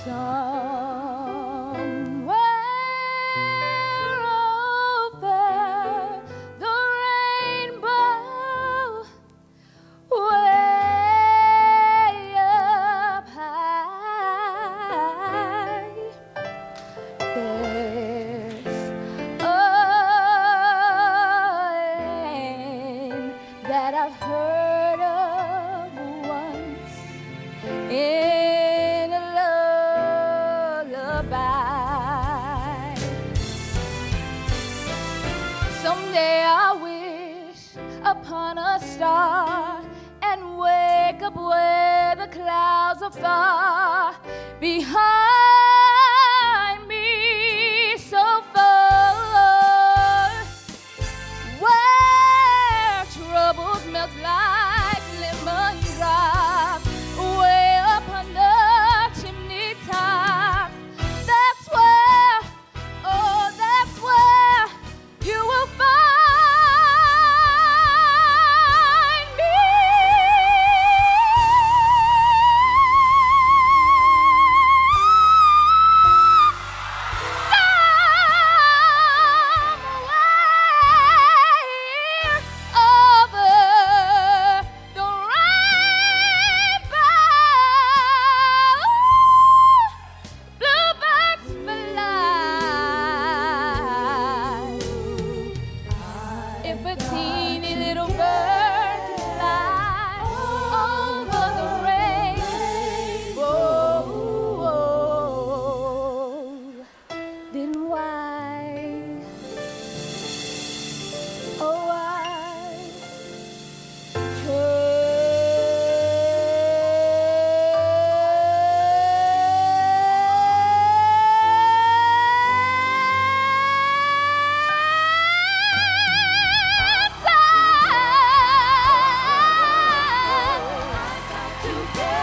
Somewhere over the rainbow, way up high, there's a land that I've heard of once in a lullaby. Someday I wish upon a star and wake up where the clouds are far behind me, so far, where troubles melt like lemon drops way up on the chimney top. That's where, oh, that's where you will find me. If a teeny little bird can fly over the rainbow, then why, oh why together.